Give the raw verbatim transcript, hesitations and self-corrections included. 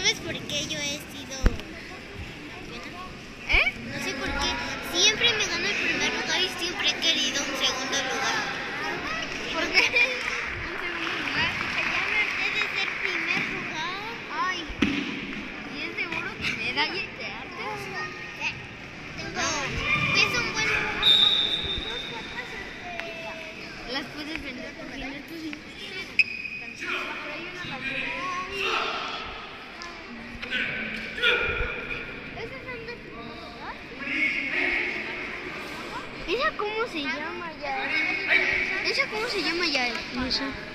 ¿Sabes por qué yo he sido buena? ¿Eh? No sé por qué. Siempre me gano el primer lugar y siempre he querido un segundo lugar. ¿Por qué? Un segundo lugar. Ya me harté de ser primer lugar. Ay. ¿Y es seguro que medalla y te hartas? Tengo... Pienso un buen... Las puedes vender por quinientos cincuenta. ¿Esa cómo se llama ya? ¿Esa cómo se llama ya? No sé.